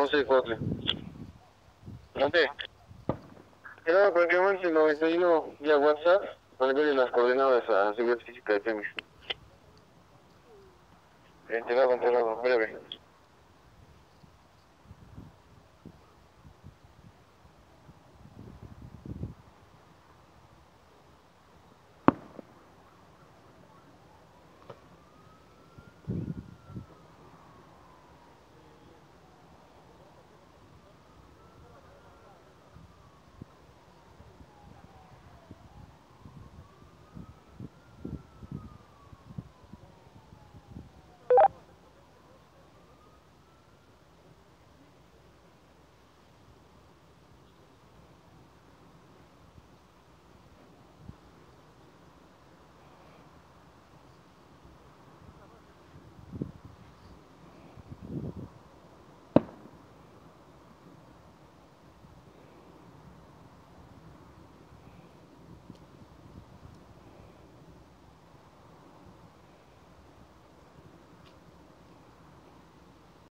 11 de Cotle. ¿Dónde? Era cualquier momento el 91 vía WhatsApp para ver las coordenadas a seguridad física de Temis. Enterado, breve.